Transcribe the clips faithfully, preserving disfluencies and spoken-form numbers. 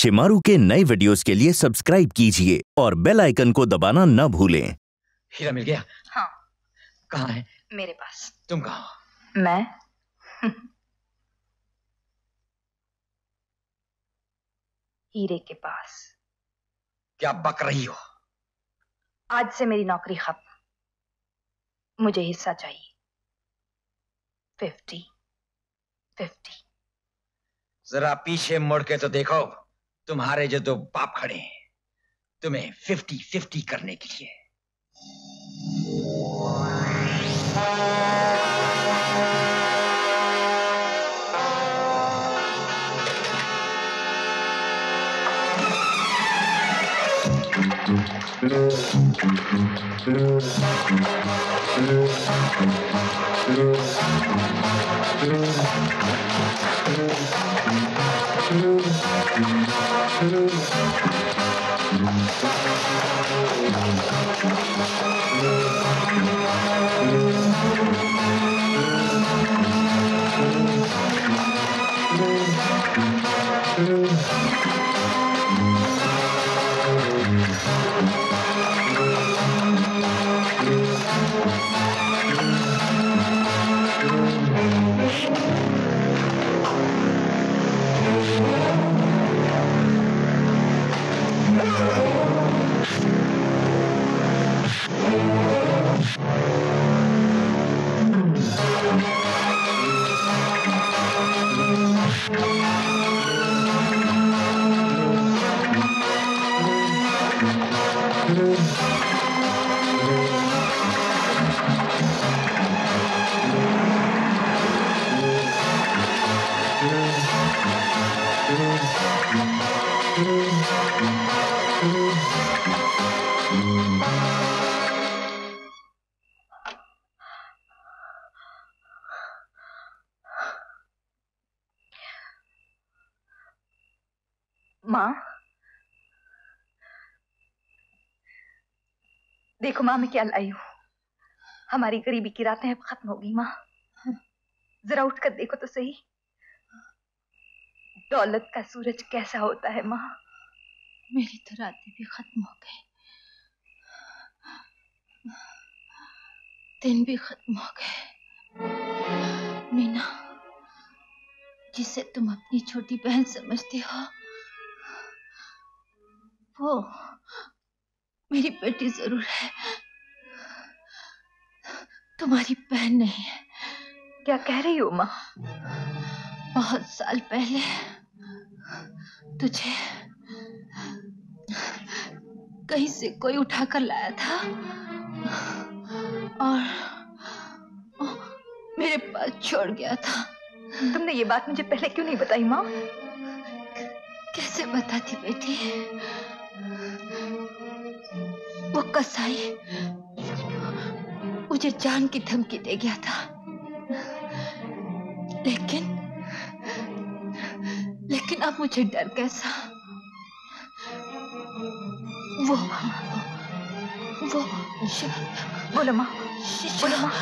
शिमारू के नए वीडियोस के लिए सब्सक्राइब कीजिए और बेल आइकन को दबाना न भूलें। हीरा मिल गया? हाँ। कहाँ है? मेरे पास। तुम कहाँ हो? मैं हीरे के पास। क्या बक रही हो? आज से मेरी नौकरी खत्म। मुझे हिस्सा चाहिए। Fifty fifty. जरा पीछे मुड़ के तो देखो, तुम्हारे जो दो बाप खड़े हैं तुम्हें फिफ्टी फिफ्टी करने के लिए। माँ, देखो माँ मैं क्या लाई हूँ। हमारी गरीबी की रातें अब खत्म हो गई माँ। जरा उठकर देखो तो सही, दौलत का सूरज कैसा होता है माँ। मेरी तो रातें भी खत्म हो गई, दिन भी खत्म हो गए। मीना, जिसे तुम अपनी छोटी बहन समझती हो, वो मेरी बेटी जरूर है, तुम्हारी बहन नहीं है। क्या कह रही हो माँ? बहुत साल पहले तुझे कहीं से कोई उठाकर लाया था और मेरे पास छोड़ गया था। तुमने ये बात मुझे पहले क्यों नहीं बताई माँ? कैसे बताती बेटी? वो कसाई मुझे जान की धमकी दे गया था, लेकिन लेकिन अब मुझे डर कैसा। वो वो बोलो माँ, बोलो माँ।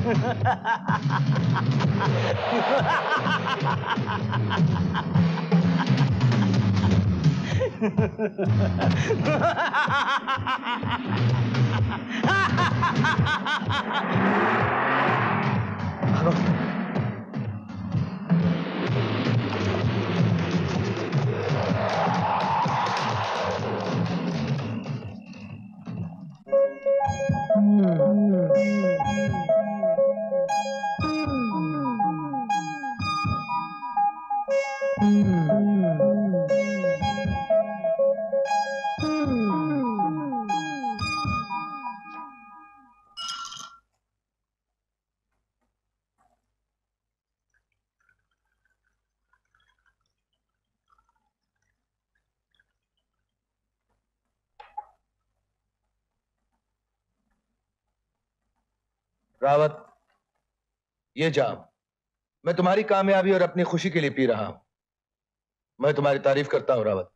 रावत, ये जाम मैं तुम्हारी कामयाबी और अपनी खुशी के लिए पी रहा हूं। मैं तुम्हारी तारीफ करता हूं रावत।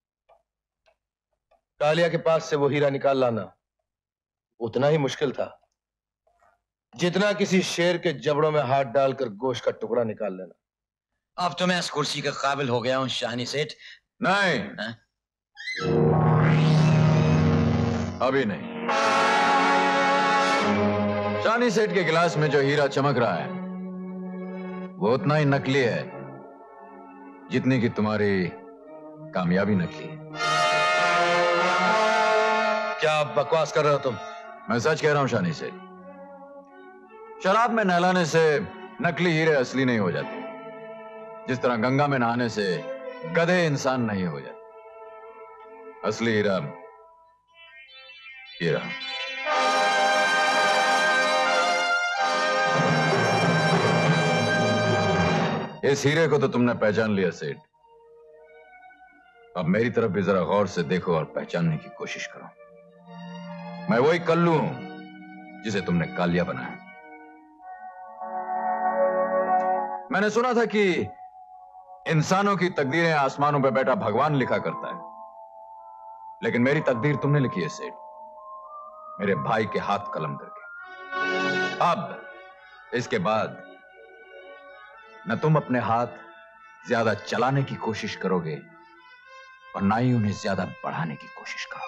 कालिया के पास से वो हीरा निकाल लाना उतना ही मुश्किल था जितना किसी शेर के जबड़ों में हाथ डालकर गोश्त का टुकड़ा निकाल लेना। अब तो मैं इस कुर्सी के काबिल हो गया हूं शाहनी सेठ। नहीं है? अभी नहीं। शाहनी सेठ के गिलास में जो हीरा चमक रहा है वो उतना ही नकली है जितनी कि तुम्हारी कामयाबी नकली है। क्या बकवास कर रहे हो तुम? मैं सच कह रहा हूं शाहनी सेठ। शराब में नहलाने से नकली हीरे असली नहीं हो जाते, जिस तरह गंगा में नहाने से गधे इंसान नहीं हो जाते। असली हीरा हीरा। इस हीरे को तो तुमने पहचान लिया सेठ। अब मेरी तरफ भी जरा गौर से देखो और पहचानने की कोशिश करो। मैं वही कल्लू हूं जिसे तुमने कालिया बनाया। मैंने सुना था कि इंसानों की तकदीरें आसमानों पर बैठा भगवान लिखा करता है, लेकिन मेरी तकदीर तुमने लिखी है सेठ, मेरे भाई के हाथ कलम करके। अब इसके बाद न तुम अपने हाथ ज्यादा चलाने की कोशिश करोगे और ना ही उन्हें ज्यादा बढ़ाने की कोशिश करोगे।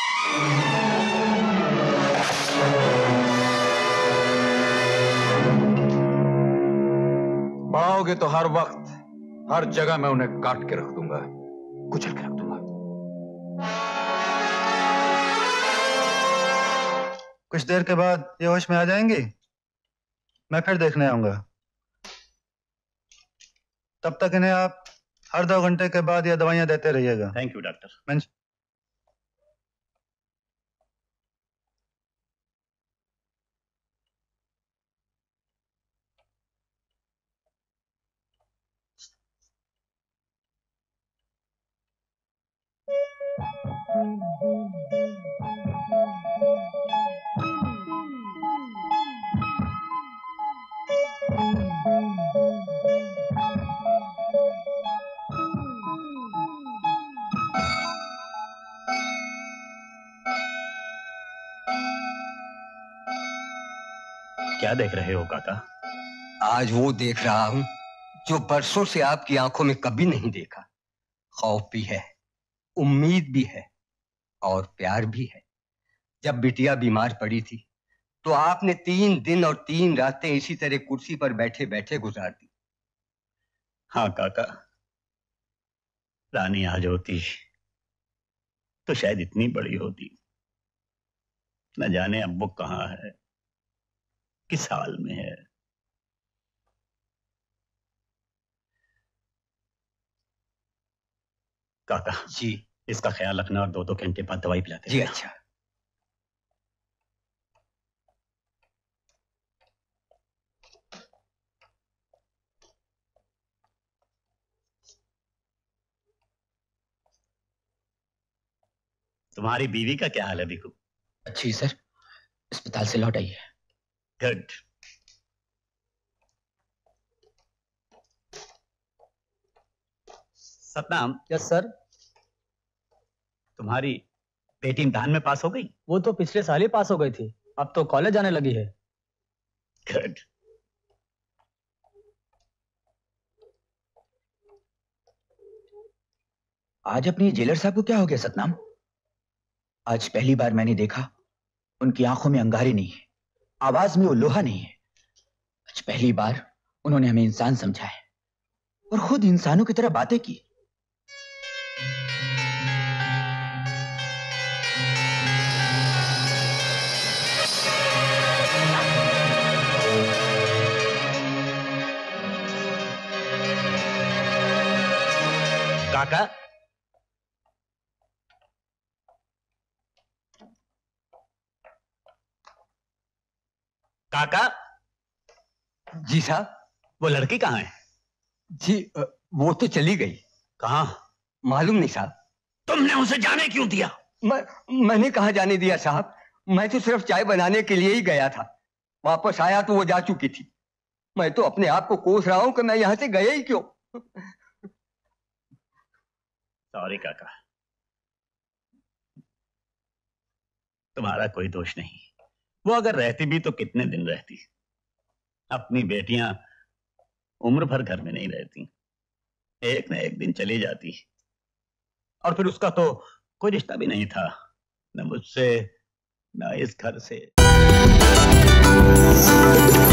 बढ़ाओगे तो हर वक्त हर जगह मैं उन्हें काट के रख दूंगा, कुचल के रख दूंगा। कुछ देर के बाद ये होश में आ जाएंगी, मैं फिर देखने आऊंगा। तब तक इन्हें आप हर दो घंटे के बाद ये दवाइयां देते रहिएगा। Thank you doctor. मैं क्या देख रहे हो काका? आज वो देख रहा हूं जो बरसों से आपकी आंखों में कभी नहीं देखा। खौफ भी है, उम्मीद भी है और प्यार भी है। जब बिटिया बीमार पड़ी थी तो आपने तीन दिन और तीन रातें इसी तरह कुर्सी पर बैठे बैठे गुजार दी। हाँ काका, रानी आज होती तो शायद इतनी बड़ी होती। न जाने अब वो कहाँ है, किस हाल में है। काका जी, इसका ख्याल रखना और दो दो घंटे बाद दवाई पिलाते जी। अच्छा। तुम्हारी बीवी का क्या हाल है बिकू? अच्छी सर, अस्पताल से लौट आई है। गुड। सतनाम। Yes sir. तुम्हारी बेटी इम्तिहान में पास हो गई? वो तो पिछले साल ही पास हो गई थी, अब तो कॉलेज जाने लगी है। गुड। आज अपनी जेलर साहब को क्या हो गया सतनाम? आज पहली बार मैंने देखा उनकी आंखों में अंगारे नहीं है, आवाज में वो लोहा नहीं है। आज पहली बार उन्होंने हमें इंसान समझा है और खुद इंसानों की तरह बातें की। काका, काका। जी साहब। वो लड़की कहाँ है? जी वो तो चली गई। कहाँ? मालूम नहीं साहब। तुमने उसे जाने क्यों दिया? मैं मैंने कहाँ जाने दिया साहब, मैं तो सिर्फ चाय बनाने के लिए ही गया था। वापस आया तो वो जा चुकी थी। मैं तो अपने आप को कोस रहा हूं कि मैं यहां से गया ही क्यों। सॉरी काका, तुम्हारा कोई दोष नहीं। वो अगर रहती भी तो कितने दिन रहती। अपनी बेटियां उम्र भर घर में नहीं रहती, एक न एक दिन चली जाती। और फिर उसका तो कोई रिश्ता भी नहीं था, न मुझसे न इस घर से।